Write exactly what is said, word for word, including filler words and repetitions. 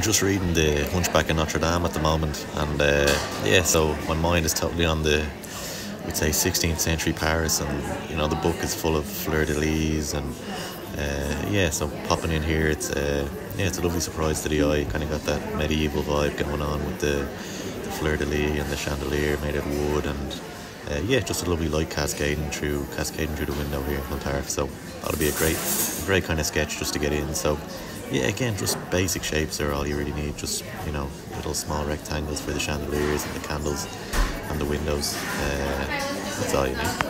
just reading the Hunchback of Notre Dame at the moment, and uh, yeah, so my mind is totally on the, we'd say, sixteenth century Paris, and you know the book is full of fleur-de-lis, and uh, yeah, so popping in here, it's uh, yeah, it's a lovely surprise to the eye. Kind of got that medieval vibe going on with the, the fleur-de-lis and the chandelier made of wood, and uh, yeah, just a lovely light cascading through cascading through the window here in Clontarf. So that'll be a great, a great kind of sketch just to get in. So yeah, again, just basic shapes are all you really need. Just, you know, little small rectangles for the chandeliers and the candles and the windows. Uh, that's all you need.